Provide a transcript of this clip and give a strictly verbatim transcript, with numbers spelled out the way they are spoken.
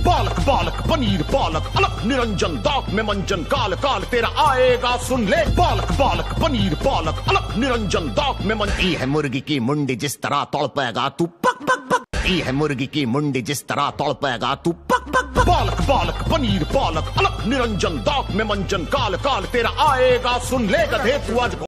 बालक बालक पनीर पालक अलक निरंजन दांत में मंजन काल काल तेरा आएगा सुन ले। बालक बालक पनीर पालक अलक निरंजन दांत में मंजन। ई है मुर्गी की मुंडी जिस तरह तड़पेगा तू पक पक पक। ई है मुर्गी की मुंडी जिस तरह तड़पेगा तू पक पक पक। बालक बालक पनीर पालक अलक निरंजन दांत में मंजन काल काल तेरा आएगा सुन ले। गधे तू आज